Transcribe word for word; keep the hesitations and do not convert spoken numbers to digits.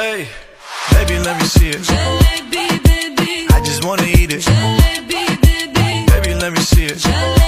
Hey, baby, let me see it. Jalebi, baby. I just wanna eat it. Jalebi, baby. Baby, let me see it. Jalebi.